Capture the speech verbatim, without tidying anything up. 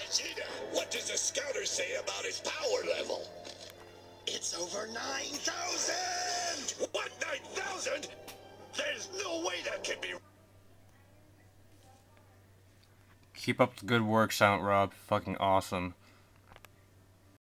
Vegeta, what does the scouter say about his power level? It's over nine thousand! What, nine thousand? There's no way that can be... Keep up the good work, Silent Rob. Fucking awesome.